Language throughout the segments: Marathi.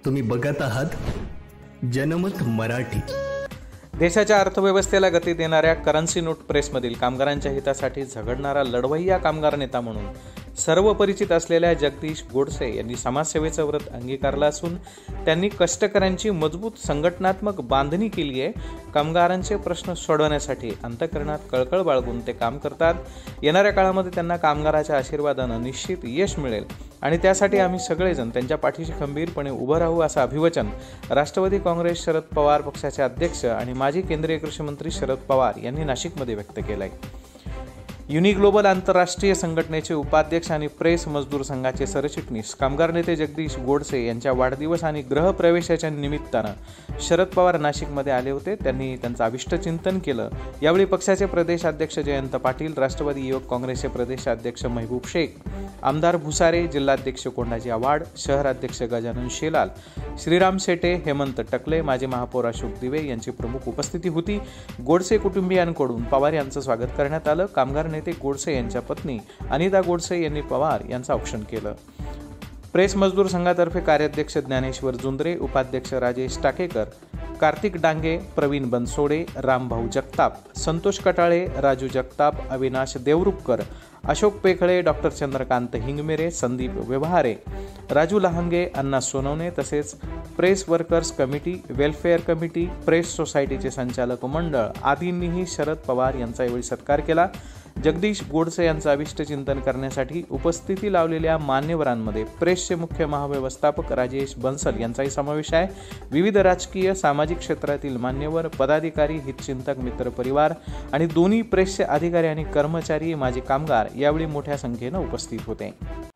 तुम्ही बघत आहात जनमत मराठी. देशाच्या अर्थव्यवस्थेला गती देणाऱ्या करन्सी नोट प्रेसमधील कामगारांच्या हितासाठी झगडणारा लढवय्या कामगार नेता म्हणून सर्व परिचित असलेल्या जगदीश गोडसे यांनी समाजसेवेचं व्रत अंगीकारलं असून त्यांनी कष्टकऱ्यांची मजबूत संघटनात्मक बांधणी केली आहे. कामगारांचे प्रश्न सोडवण्यासाठी अंतःकरणात कळकळ बाळगून ते काम करतात. येणाऱ्या काळामध्ये त्यांना कामगाराच्या आशीर्वादानं निश्चित यश मिळेल आणि त्यासाठी आम्ही सगळेजण त्यांच्या पाठीशी खंबीरपणे उभं राहू असं अभिवचन राष्ट्रवादी काँग्रेस शरद पवार पक्षाचे अध्यक्ष आणि माजी केंद्रीय कृषी मंत्री शरद पवार यांनी नाशिकमध्ये व्यक्त केलं आहे. युनिग्लोबल आंतरराष्ट्रीय संघटनेचे उपाध्यक्ष आणि प्रेस मजदूर संघाचे सरचिटणीस कामगार नेते जगदीश गोडसे यांच्या वाढदिवस आणि गृहप्रवेशाच्या निमित्तानं शरद पवार नाशिकमध्ये आले होते. त्यांनी त्यांचं अभिष्टचिंतन केलं. यावेळी पक्षाचे प्रदेशाध्यक्ष जयंत पाटील, राष्ट्रवादी युवक काँग्रेसचे प्रदेशाध्यक्ष महबूब शेख, आमदार भुसारे, जिल्हाध्यक्ष कोंडाजी आव्हाड, शहराध्यक्ष गजानन शेलाल, श्रीराम शेटे, हेमंत टकले, माजी महापौर अशोक दिवे यांची प्रमुख उपस्थिती होती. गोडसे कुटुंबियांकडून पवार यांचं स्वागत करण्यात आलं. कामगार नेते गोडसे यांच्या पत्नी अनिता गोडसे यांनी पवार यांचं औक्षण केलं. प्रेस मजदूर संघातर्फे कार्याध्यक्ष ज्ञानेश्वर जुंद्रे, उपाध्यक्ष राजेश टाकेकर, कार्तिक डांगे, प्रवीण बनसोडे, रामभाऊ जगताप, संतोष कटाळे, राजू जगताप, अविनाश देवरुखकर, अशोक पेखळे, डॉक्टर चंद्रकांत हिंगमेरे, संदीप व्यवहारे, राजू लहांगे, अण्णा सोनवणे तसेच press workers committee, welfare committee, press सोसायटीचे संचालक मंडळ आदींनीही शरद पवार यांचा यावेळी सत्कार केला. जगदीश गोडसे यांचं अभिष्टचिंतन करण्यासाठी उपस्थिती लावलेल्या मान्यवरांमध्ये प्रेसचे मुख्य महाव्यवस्थापक राजेश बन्सल यांचाही समावेश आहे. विविध राजकीय सामाजिक क्षेत्रातील मान्यवर, पदाधिकारी, हितचिंतक, मित्रपरिवार आणि दोन्ही प्रेसचे अधिकारी आणि कर्मचारी, माजी कामगार यावेळी मोठ्या संख्येनं उपस्थित होते.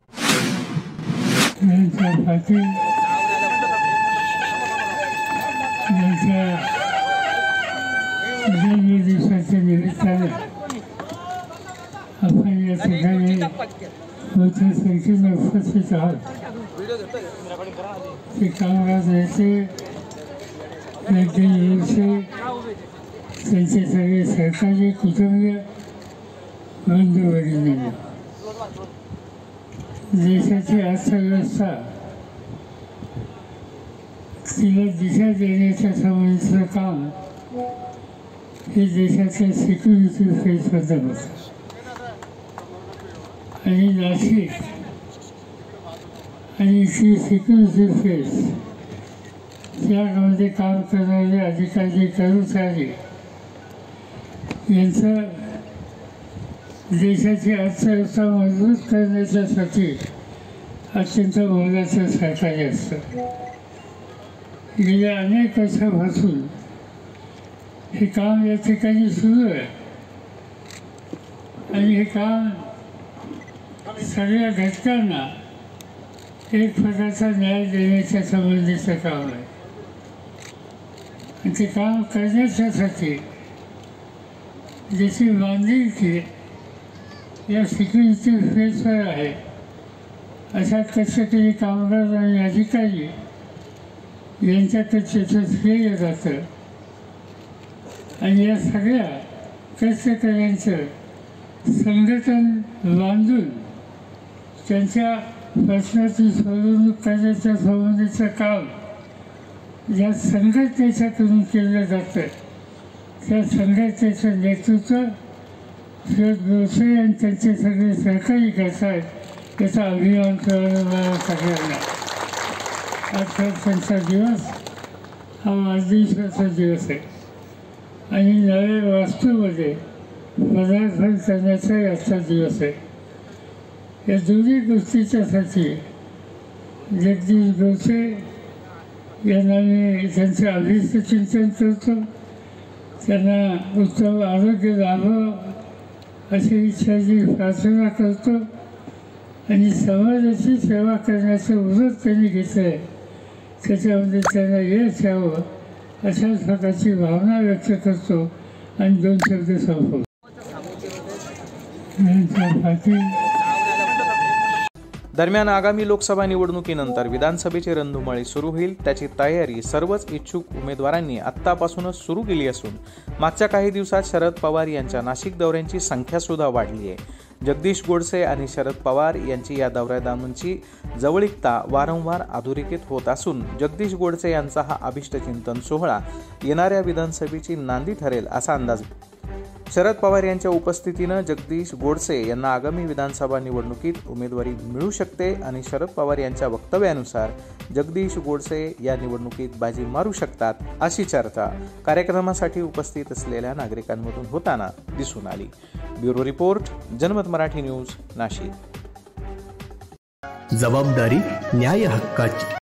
आपण या ठिकाणी मोठ्या संख्येने उपस्थित आहोत. ते कामगार नेते त्यांचे सगळे सहकारी कुटुंबीय बंधू भगिनी, देशाची अर्थव्यवस्था तिला दिशा देण्याच्या संबंधीचं काम हे देशाच्या सिक्युरिटी फेसमध्ये होतं आणि नाशिक आणि ती सिक्युरिटी फेस त्यामध्ये काम करणारे अधिकारी, कर्मचारी यांचं देशाची अर्थव्यवस्था मजबूत करण्याच्यासाठी अत्यंत मोलाचं सहकार्य असतं. गेल्या अनेक वर्षापासून हे काम या ठिकाणी सुरू आहे आणि हे काम सगळ्या घटकांना एक प्रकारचा न्याय देण्याच्या संबंधीचं काम आहे. आणि ते काम करण्यासाठी ज्याची बांधिलकी या सिक्युरिटी फेसवर आहे अशा कष्टकरी कामगार आणि अधिकारी यांच्याकडे त्याचं श्रेय जातं आणि या सगळ्या कष्टकऱ्यांचं संघटन बांधून त्यांच्या प्रश्नाची सोडवणूक करण्याच्या संबंधीचं काम ज्या संघटनेच्याकडून केलं जातं त्या संघटनेचं नेतृत्व शरद गोडसे आणि त्यांचे सगळे सहकारी करतात याचा अभिमान करायला सगळ्यांना. आज त्यांचा दिवस हा वाढदिवसाचा दिवस आहे आणि नव्या वास्तूमध्ये पदार्पण करण्याचाही आजचा दिवस आहे. या दोन्ही गोष्टीच्यासाठी जगदीश गोडसे यांना मी त्यांचं अभिष्टचिंतन करतो. त्यांना उत्तम आरोग्य लाभावं अशी इच्छाची प्रार्थना करतो आणि समाजाची सेवा करण्याचं व्रत त्यांनी घेतलं आहे त्याच्यामध्ये त्यांना यश यावं अशाच प्रकारची भावना व्यक्त करतो आणि दोन शब्द संपवतो. दरम्यान आगामी लोकसभा निवडणुकीनंतर विधानसभेची रणधुमाळी सुरू होईल, त्याची तयारी सर्वच इच्छुक उमेदवारांनी आत्तापासूनच सुरू केली असून मागच्या काही दिवसात शरद पवार यांच्या नाशिक दौऱ्यांची संख्या सुद्धा वाढली आहे. जगदीश गोडसे आणि शरद पवार यांची या दौऱ्यादरम्यानची जवळीकता वारंवार अधोरेखित होत असून जगदीश गोडसे यांचा हा अभिष्टचिंतन सोहळा येणाऱ्या विधानसभेची नांदी ठरेल असा अंदाज. शरद पवार यांच्या उपस्थितीनं जगदीश गोडसे यांना आगामी विधानसभा निवडणुकीत उमेदवारी मिळू शकते आणि शरद पवार यांच्या वक्तव्यानुसार जगदीश गोडसे या निवडणुकीत बाजी मारू शकतात अशी चर्चा कार्यक्रमासाठी उपस्थित असलेल्या नागरिकांमधून होताना दिसून आली. ब्युरो रिपोर्ट, जनमत मराठी न्यूज, नाशिक. जबाबदारी न्याय हक्काची.